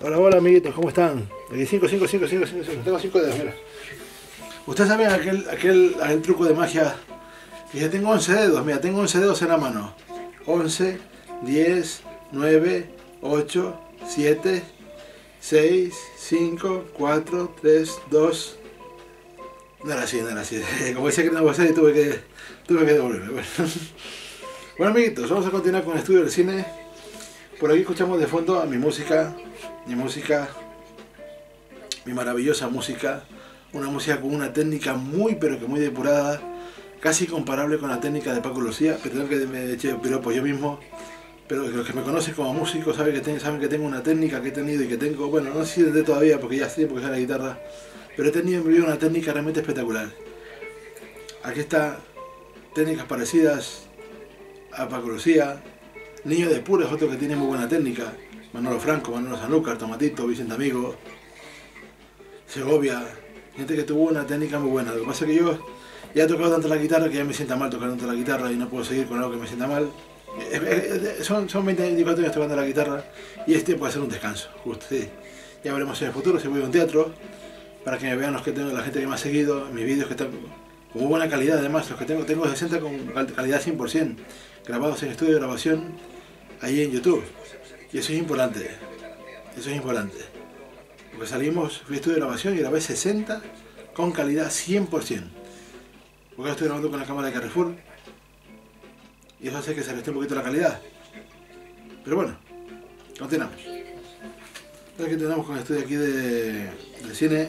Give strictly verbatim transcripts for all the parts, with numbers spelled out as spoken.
Hola, hola amiguitos, ¿cómo están? Aquí cinco, cinco, cinco, cinco, cinco, cinco. Tengo cinco dedos, mira. ¿Ustedes saben aquel, aquel, aquel truco de magia? Dije, tengo once dedos, mira, tengo once dedos en la mano. once, diez, nueve, ocho, siete, seis, cinco, cuatro, tres, dos... No era así, no era así. Como decía que no iba a hacer y tuve que, tuve que devolverme. Bueno. Bueno amiguitos, vamos a continuar con el estudio del cine. Por aquí escuchamos de fondo a mi música, mi música, mi maravillosa música, una música con una técnica muy pero que muy depurada, casi comparable con la técnica de Paco Lucía. Perdón que me eché piropos yo mismo, pero los que me conocen como músico saben que, tengo, saben que tengo una técnica que he tenido y que tengo, bueno, no sé si desde todavía porque ya sé porque es la guitarra, pero he tenido en mi vida una técnica realmente espectacular. Aquí está, técnicas parecidas a Paco Lucía. Niño de Pura es otro que tiene muy buena técnica. Manolo Franco, Manolo Sanlúcar, Tomatito, Vicente Amigo, Segovia. Gente que tuvo una técnica muy buena. Lo que pasa es que yo ya he tocado tanto la guitarra que ya me sienta mal tocar tanto la guitarra y no puedo seguir con algo que me sienta mal. Son, son veinte, veinticuatro años tocando la guitarra y este puede ser un descanso, justo, sí. Ya veremos en el futuro si voy a un teatro para que me vean los que tengo, la gente que me ha seguido, mis vídeos que están con muy buena calidad. Además, los que tengo, tengo sesenta con calidad cien por cien, grabados en estudio de grabación ahí en YouTube. Y eso es importante, eso es importante. Porque salimos, fui a estudio de grabación y grabé sesenta con calidad cien por cien. Porque ahora estoy grabando con la cámara de Carrefour y eso hace que se reste un poquito la calidad. Pero bueno, continuamos. Aquí tenemos con el estudio aquí de, de cine.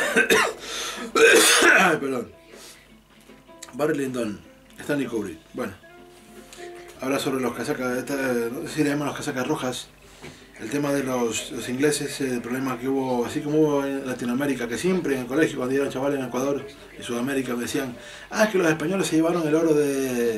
Ay, perdón. Barry Lyndon, Stanley Kubrick. Bueno, habla sobre los casacas, esta, no sé si le llaman los casacas rojas. El tema de los, los ingleses, el problema que hubo, así como hubo en Latinoamérica, que siempre en el colegio, cuando yo era chaval en Ecuador, en Sudamérica, me decían, ah, es que los españoles se llevaron el oro de,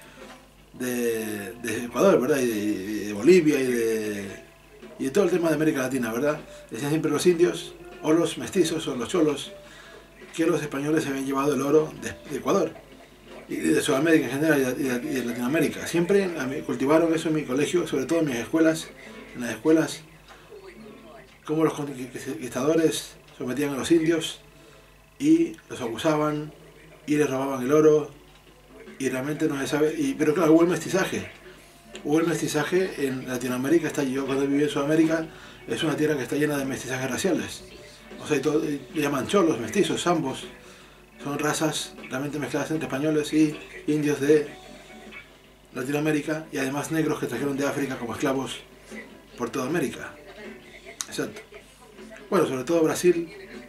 de, de Ecuador, ¿verdad? Y de, de Bolivia y de, y de todo el tema de América Latina, ¿verdad? Decían siempre los indios, o los mestizos, o los cholos, que los españoles se habían llevado el oro de, de Ecuador, y de Sudamérica en general, y de, y de Latinoamérica. Siempre cultivaron eso en mi colegio, sobre todo en mis escuelas, en las escuelas, cómo los conquistadores sometían a los indios y los abusaban y les robaban el oro, y realmente no se sabe, y, pero claro, hubo el mestizaje, hubo el mestizaje en Latinoamérica. Está, yo cuando viví en Sudamérica, es una tierra que está llena de mestizajes raciales, o sea, todo, le llaman cholos, mestizos, ambos, son razas realmente mezcladas entre españoles y indios de Latinoamérica, y además negros que trajeron de África como esclavos por toda América. Exacto. Bueno, sobre todo Brasil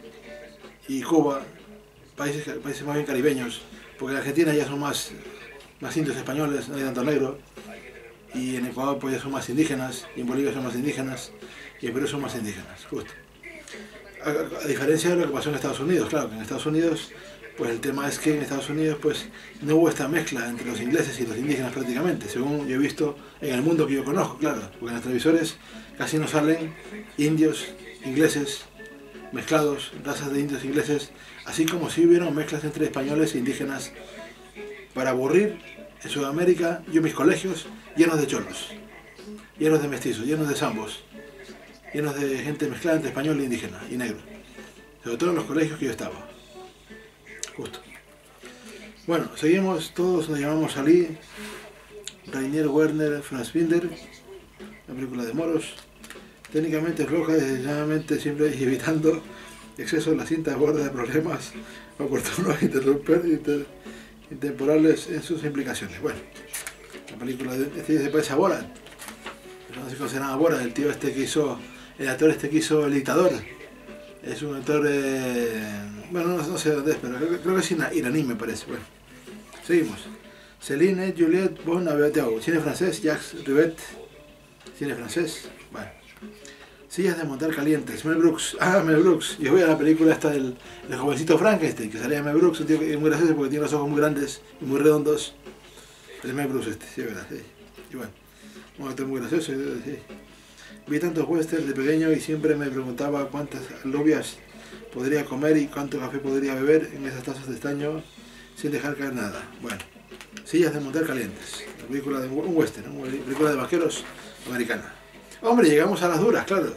y Cuba, países, países más bien caribeños, porque en Argentina ya son más, más indios españoles, no hay tanto negro, y en Ecuador pues ya son más indígenas, y en Bolivia son más indígenas, y en Perú son más indígenas, justo. A, a, a diferencia de lo que pasó en Estados Unidos, claro, que en Estados Unidos, pues el tema es que en Estados Unidos pues no hubo esta mezcla entre los ingleses y los indígenas prácticamente, según yo he visto en el mundo que yo conozco, claro, porque en los televisores casi no salen indios, ingleses, mezclados, razas de indios ingleses, así como si hubieron mezclas entre españoles e indígenas para aburrir en Sudamérica. Yo mis colegios llenos de cholos, llenos de mestizos, llenos de zambos, llenos de gente mezclada entre español e indígena y negro, sobre todo en los colegios que yo estaba. Justo. Bueno, seguimos, todos nos llamamos Ali, Rainier Werner Fassbinder, la película de moros, técnicamente floja, desgraciadamente siempre evitando exceso, la cinta aborda problemas oportunos interrumper, inter, intemporales en sus implicaciones. Bueno, la película de, este se parece a Borat, pero no se considera a Borat, el tío este que hizo, el actor este que hizo El Dictador. Es un actor, eh, bueno, no, no sé dónde es, pero creo, creo que es iraní, me parece. Bueno, seguimos. Céline, Juliette, Bon Abeteau, cine francés, Jacques Rivette, cine francés, bueno. Sillas de montar calientes, Mel Brooks, ah, Mel Brooks. Yo voy a la película esta del, del jovencito Frankenstein, que salía Mel Brooks, un tío que es muy gracioso porque tiene los ojos muy grandes y muy redondos. Es Mel Brooks este, sí, verdad, sí. Y bueno, un actor muy gracioso, sí. Vi tantos westerns de pequeño y siempre me preguntaba cuántas alubias podría comer y cuánto café podría beber en esas tazas de estaño sin dejar caer nada. Bueno, Sillas de montar calientes, la película de un western, una película de vaqueros americana. Hombre, llegamos a las duras, claro.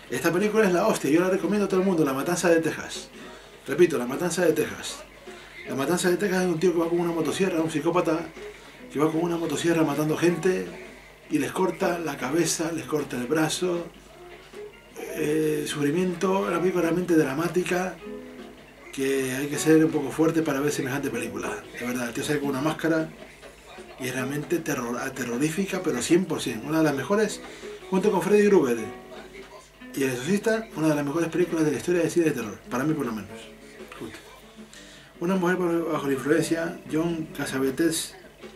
Esta película es la hostia, yo la recomiendo a todo el mundo, La Matanza de Texas. Repito, La Matanza de Texas. La Matanza de Texas es un tío que va con una motosierra, un psicópata, que va con una motosierra matando gente y les corta la cabeza, les corta el brazo. Eh, sufrimiento, la película realmente dramática, que hay que ser un poco fuerte para ver semejante película. De verdad, el tío sale con una máscara y es realmente terror, terrorífica, pero cien por cien. Una de las mejores, junto con Freddy Krueger y El Exorcista, una de las mejores películas de la historia del cine de terror, para mí por lo menos. Justo. Una mujer bajo la influencia, John Cassavetes.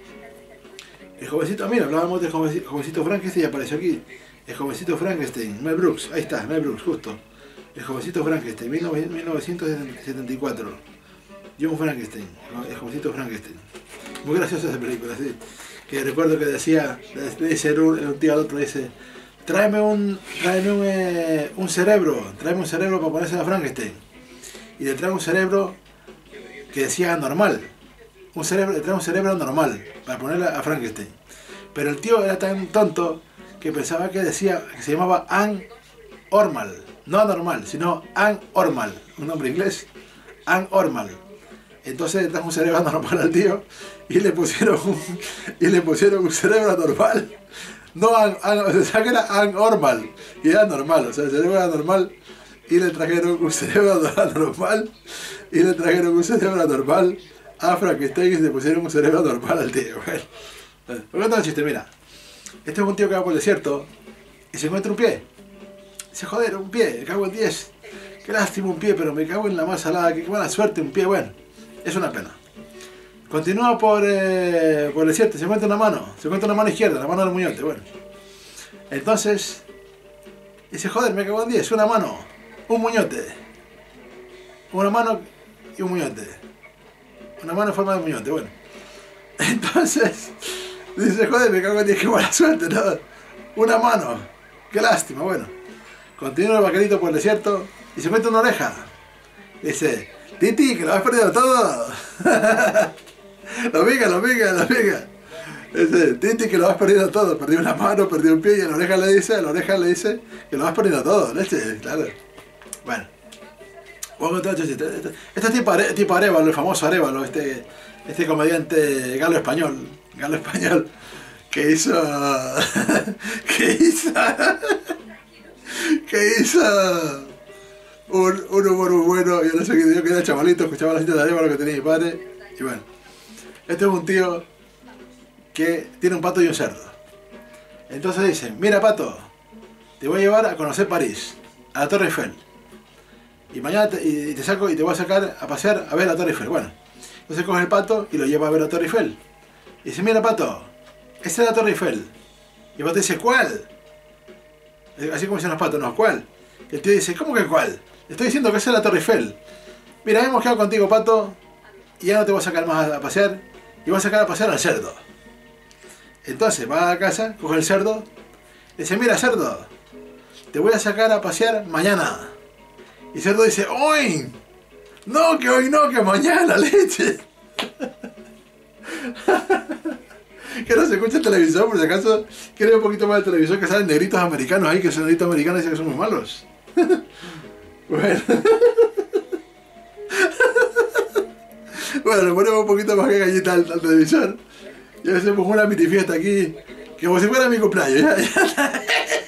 El jovencito, mira, hablábamos del jovencito Frankenstein y apareció aquí. El jovencito Frankenstein, Mel Brooks, ahí está, Mel Brooks, justo. El jovencito Frankenstein, mil novecientos setenta y cuatro. John Frankenstein, el jovencito Frankenstein. Muy graciosa esa película, sí. Que recuerdo que decía, le dice un, un tío al otro, dice, tráeme un, tráeme un, eh, un cerebro, tráeme un cerebro para ponerse a Frankenstein. Y le trae un cerebro que decía normal. Un cerebro, le trae un cerebro normal para ponerle a Frankenstein. Pero el tío era tan tonto que pensaba que decía, que se llamaba Ann Ormal. No anormal, sino Ann Ormal. Un nombre inglés. Ann Ormal. Entonces le trajo un cerebro anormal al tío y le pusieron un, y le pusieron un cerebro anormal. No, Ann, Ann, o sea que era Ann Ormal. Y era normal, o sea, el cerebro era normal. Y le trajeron un cerebro anormal. Y le trajeron un cerebro anormal a Frankenstein y se pusieron un cerebro anormal al tío. Bueno, por lo chiste, mira. Este es un tío que va por el desierto y se encuentra un pie. Dice, joder, un pie, me cago en diez. Qué lástima un pie, pero me cago en la más salada, qué mala suerte un pie. Bueno, es una pena. Continúa por, eh, por el desierto, se encuentra una mano, se encuentra una mano izquierda, la mano del muñote. Bueno, entonces dice, joder, me cago en diez, una mano, un muñote. Una mano y un muñote. Una mano en forma de muñote, bueno. Entonces dice, joder, me cago en diez, qué mala suerte, ¿no? Una mano, qué lástima, bueno. Continúa el vaquerito por el desierto y se encuentra una oreja. Dice, Titi, que lo has perdido todo. Lo pica, lo pica, lo pica. Dice, Titi, que lo has perdido todo. Perdí una mano, perdí un pie y a la oreja le dice, a la oreja le dice que lo has perdido todo. Leche, claro. Bueno. Esto es tipo, Are, tipo Arévalo, el famoso Arévalo, este, este comediante galo español, galo español, que hizo, que hizo, que hizo un, un humor muy bueno. Yo no sé qué, yo que era chavalito, escuchaba la cinta de Arévalo que tenía mi padre, y bueno, este es un tío que tiene un pato y un cerdo. Entonces dice, mira pato, te voy a llevar a conocer París, a la Torre Eiffel. Y mañana te, y te saco y te voy a sacar a pasear a ver la Torre Eiffel. Bueno, entonces coge el pato y lo lleva a ver la Torre Eiffel. Y dice, mira pato, esta es la Torre Eiffel. Y el pato dice, ¿cuál? Así como dicen los patos, no, ¿cuál? Y el tío dice, ¿cómo que cuál? Le estoy diciendo que esa es la Torre Eiffel. Mira, hemos quedado contigo, pato, y ya no te voy a sacar más a pasear, y voy a sacar a pasear al cerdo. Entonces va a casa, coge el cerdo, y dice, mira cerdo, te voy a sacar a pasear mañana. Y el cerdo dice, ¡hoy! No, que hoy no, que mañana, leche. Que no se escucha el televisor, por si acaso quiere un poquito más el televisor, que salen negritos americanos ahí, que son negritos americanos y dicen que son muy malos. Bueno. Bueno, le ponemos un poquito más que gallita al, al televisor. Y hacemos una mitifiesta aquí, que como si fuera mi cumpleaños. ¿Ya? ¿Ya?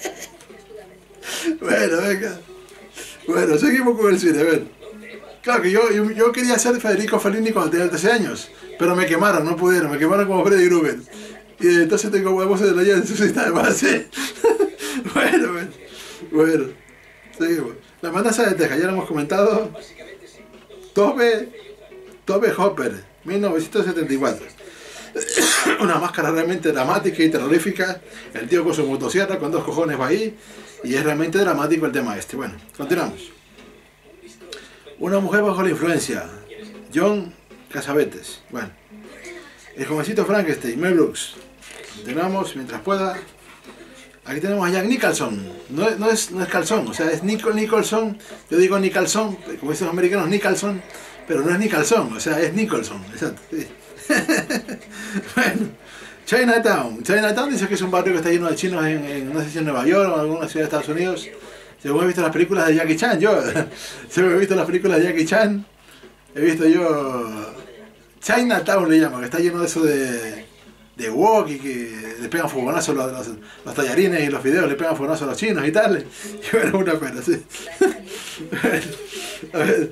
Bueno, venga. Bueno, seguimos con el cine, a ver. Claro que yo, yo, yo quería ser Federico Fellini cuando tenía trece años, pero me quemaron, no pudieron, me quemaron como Freddy Krueger. Y entonces tengo huevos de la llave en su cita de base. Bueno, bueno, bueno, seguimos. La Matanza de Texas, ya lo hemos comentado. Tobe, Tobe Hooper, mil novecientos setenta y cuatro. Una máscara realmente dramática y terrorífica. El tío con su motosierra, con dos cojones va ahí. Y es realmente dramático el tema este. Bueno, continuamos. Una mujer bajo la influencia. John Cassavetes. Bueno. El jovencito Frankenstein, Mel Brooks. Continuamos mientras pueda. Aquí tenemos a Jack Nicholson. No, no, es, no es calzón, o sea, es Nicol Nicholson. Yo digo Nicholson, como dicen los americanos, Nicholson. Pero no es Nicholson, o sea, es Nicholson. Exacto, sí. Bueno. Chinatown. Chinatown dice que es un barrio que está lleno de chinos en, en no sé si en Nueva York o en alguna ciudad de Estados Unidos. Según he visto las películas de Jackie Chan, yo, según he visto las películas de Jackie Chan, he visto yo Chinatown le llaman, que está lleno de eso de, de wok y que le pegan fogonazos los, los, los tallarines y los fideos, le pegan fogonazos a los chinos y tal. Y bueno, una pena, sí. A ver,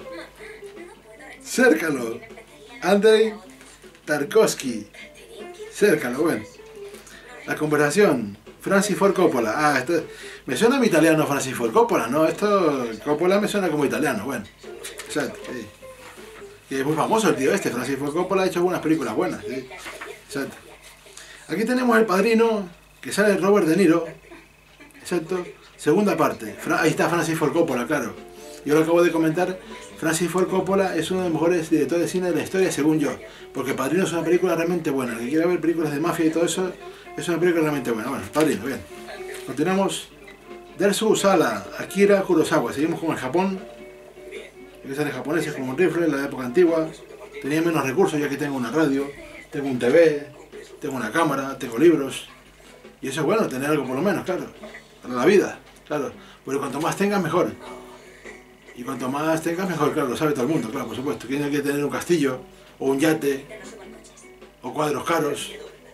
cércalo, Andrei Tarkovsky, cércalo, bueno. La conversación, Francis Ford Coppola. Ah, esto, me suena mi italiano Francis Ford Coppola, ¿no? Esto, Coppola me suena como italiano, bueno. Exacto, sí. Y es muy famoso el tío este, Francis Ford Coppola ha hecho algunas películas buenas, sí. Exacto. Aquí tenemos El Padrino, que sale Robert De Niro. Exacto. Segunda parte. Ahí está Francis Ford Coppola, claro. Yo lo acabo de comentar. Francis Ford Coppola es uno de los mejores directores de cine de la historia, según yo. Porque El Padrino es una película realmente buena. El que quiera ver películas de mafia y todo eso, es una película realmente buena. Bueno, Padrino, bien. Continuamos. Dersu Usala, Akira Kurosawa. Seguimos con el Japón. Empiezan los japoneses con un rifle en la época antigua. Tenía menos recursos, ya que tengo una radio, tengo un T V, tengo una cámara, tengo libros. Y eso es bueno, tener algo por lo menos, claro. Para la vida, claro. Pero cuanto más tengas, mejor. Y cuanto más tengas, mejor, claro, lo sabe todo el mundo, claro, por supuesto. Tiene que tener un castillo, o un yate, o cuadros caros.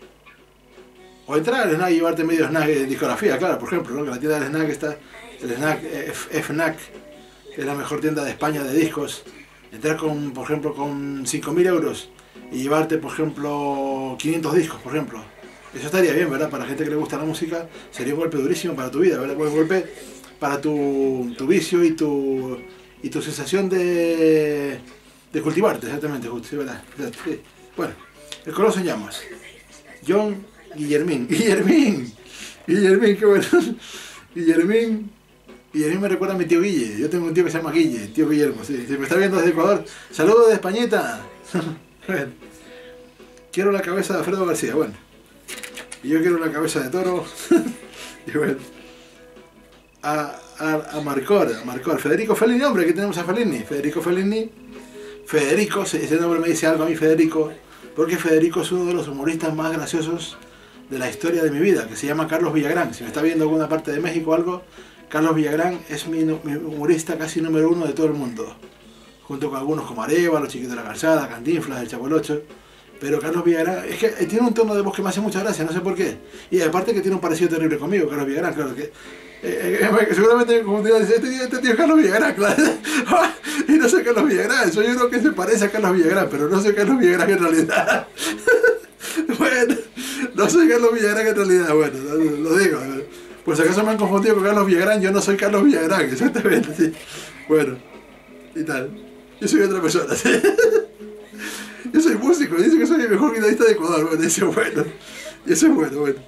O entrar al snack y llevarte medio snack de discografía, claro, por ejemplo, ¿no? Que la tienda del snack está, el snack F N A C, que es la mejor tienda de España de discos. Entrar con, por ejemplo, con cinco mil euros y llevarte, por ejemplo, quinientos discos, por ejemplo. Eso estaría bien, ¿verdad? Para la gente que le gusta la música, sería un golpe durísimo para tu vida, ¿verdad? Un golpe para tu, tu vicio y tu, y tu sensación de, de cultivarte, exactamente, justo, ¿verdad? Sí. Bueno, El Coloso en Llamas. John Guillermín. Guillermín. Guillermín, qué bueno. Guillermín. Guillermín me recuerda a mi tío Guille. Yo tengo un tío que se llama Guille, tío Guillermo, sí. Si me está viendo desde Ecuador, saludos de Españita. Bueno. Quiero la cabeza de Alfredo García, bueno. Y yo quiero la cabeza de Toro. Y bueno. A, a, a Marcor, a Marcor. Federico Fellini, hombre, aquí tenemos a Fellini. Federico Fellini. Federico, ese nombre me dice algo a mí, Federico. Porque Federico es uno de los humoristas más graciosos de la historia de mi vida, que se llama Carlos Villagrán. Si me está viendo alguna parte de México o algo, Carlos Villagrán es mi, mi humorista casi número uno de todo el mundo. Junto con algunos como Areva, Los Chiquitos de la Calzada, Cantinflas, El Chavo el Ocho. Pero Carlos Villagrán, es que tiene un tono de voz que me hace mucha gracia, no sé por qué. Y aparte que tiene un parecido terrible conmigo, Carlos Villagrán, claro que... Eh, eh, seguramente como te dice, este tío, este tío es Carlos Villagrán, claro. Y no soy Carlos Villagrán, soy uno que se parece a Carlos Villagrán, pero no soy Carlos Villagrán en realidad. Bueno, no soy Carlos Villagrán en realidad, bueno, lo, lo digo. Por si acaso me han confundido con Carlos Villagrán, yo no soy Carlos Villagrán, exactamente, sí. Bueno, y tal. Yo soy otra persona, ¿sí? Yo soy músico, dice que soy el mejor guitarrista de Ecuador, bueno, dice, bueno, y eso es bueno, bueno.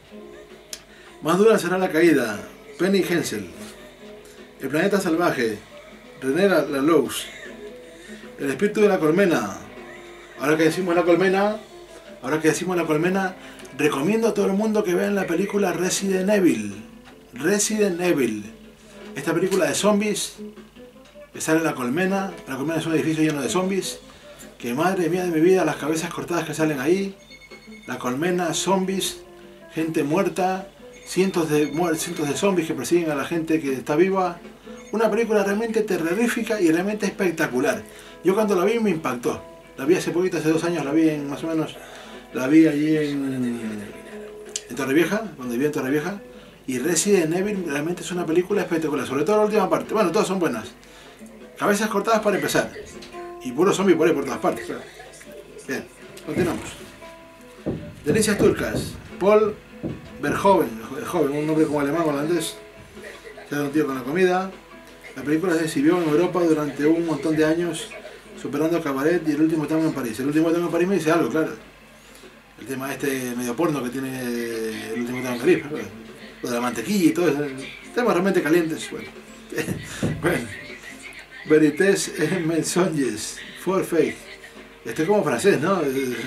Más dura será la caída, Penny Hensel. El planeta salvaje, René Laloux. El espíritu de la colmena. Ahora que decimos la colmena, ahora que decimos la colmena, recomiendo a todo el mundo que vean la película Resident Evil. Resident Evil. Esta película de zombies, que sale en la colmena. La colmena es un edificio lleno de zombies. Que madre mía de mi vida, las cabezas cortadas que salen ahí. La colmena, zombies, gente muerta, cientos de, cientos de zombies que persiguen a la gente que está viva. Una película realmente terrorífica y realmente espectacular. Yo cuando la vi me impactó. La vi hace poquito, hace dos años, la vi en, más o menos, la vi allí en, en Torrevieja, cuando viví en Torrevieja. Y Resident Evil realmente es una película espectacular, sobre todo la última parte. Bueno, todas son buenas. Cabezas cortadas para empezar. Y puros zombies por ahí, por todas partes, claro. Bien, continuamos. Delicias turcas. Paul Verhoeven, joven, un nombre como alemán o holandés. Se da un tío con la comida. La película se exhibió en Europa durante un montón de años, superando Cabaret y El último tango en París. El último tango en París me dice algo, claro. El tema este medio porno que tiene El último tango en París, ¿verdad? Lo de la mantequilla y todo eso. Temas realmente calientes. Bueno, bueno. Verités et mensonges, for fake. Este es como francés, ¿no?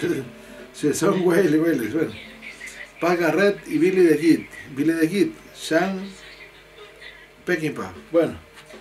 Son huele, huele. Bueno. Paul Garret y Billy the Kid. Billy the Kid, Sean Peckinpah. Bueno.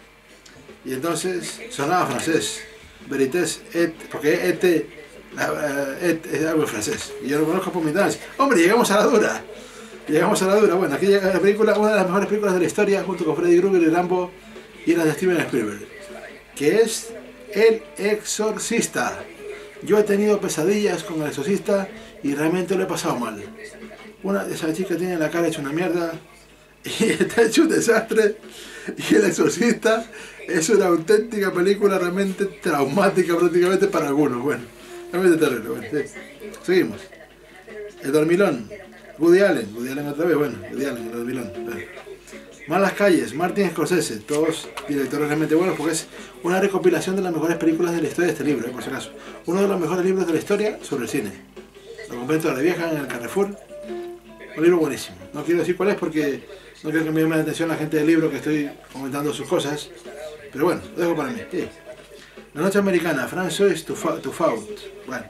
Y entonces sonaba francés. Verités et, porque et, et es algo francés. Y yo lo conozco por mi dance. Hombre, llegamos a la dura. Llegamos a la dura. Bueno, aquí llega la película, una de las mejores películas de la historia, junto con Freddy Krueger y Rambo y las de Steven Spielberg, que es El Exorcista. Yo he tenido pesadillas con El Exorcista y realmente lo he pasado mal. Una de esas chicas tiene la cara hecha una mierda y está hecho un desastre, y El Exorcista es una auténtica película realmente traumática prácticamente para algunos. Bueno, realmente terrible. Bueno, sí. Seguimos. El Dormilón, Woody Allen, Woody Allen otra vez, bueno, Woody Allen, El Dormilón. Bueno. Malas calles, Martin Scorsese, todos directores realmente buenos porque es una recopilación de las mejores películas de la historia de este libro, eh, por si acaso. Uno de los mejores libros de la historia sobre el cine. Lo compré en Toda la Vieja, en el Carrefour. Un libro buenísimo. No quiero decir cuál es porque no quiero que me llame la atención la gente del libro que estoy comentando sus cosas. Pero bueno, lo dejo para mí. Sí. La Noche Americana, François Truffaut. Bueno.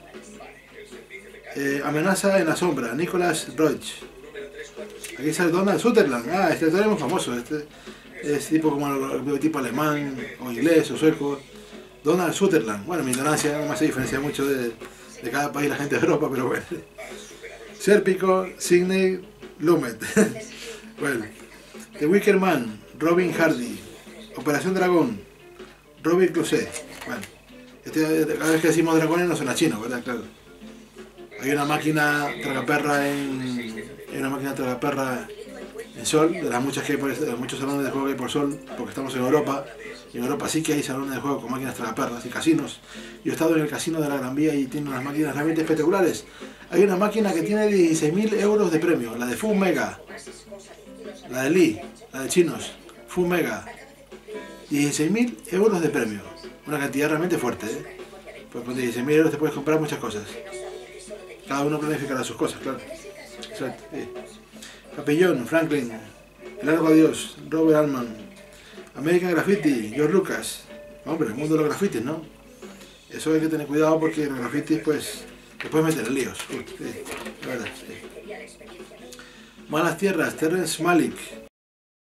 Eh, Amenaza en la sombra, Nicolas Roeg. Aquí sale Donald Sutherland. Ah, este actor es muy famoso. Este es tipo como el tipo alemán, o inglés, o sueco. Donald Sutherland. Bueno, mi ignorancia no me hace diferencia mucho de, de cada país la gente de Europa, pero bueno. Sérpico, Sidney Lumet. Bueno. The Wicker Man, Robin Hardy. Operación Dragón, Robin Clouset. Bueno. Este, cada vez que decimos dragones no suena chino, ¿verdad? Claro. Hay una máquina tragaperra en... Hay una máquina tragaperra en Sol, de las muchas que hay por, de muchos salones de juego que hay por Sol, porque estamos en Europa, y en Europa sí que hay salones de juego con máquinas tragaperras y casinos. Yo he estado en el casino de la Gran Vía y tiene unas máquinas realmente espectaculares. Hay una máquina que tiene dieciséis mil euros de premio, la de Fu Mega, la de Lee, la de chinos, Fu Mega. dieciséis mil euros de premio, una cantidad realmente fuerte, ¿eh? Pues con dieciséis mil euros te puedes comprar muchas cosas. Cada uno planificará sus cosas, claro. Exacto, sí. Papillón, Franklin, El Largo Adiós, Robert Altman, American Graffiti, George Lucas. Hombre, el mundo de los grafitis, ¿no? Eso hay que tener cuidado porque los grafitis, pues, te puedes meter en líos. Sí, la verdad, sí. Malas Tierras, Terrence Malick.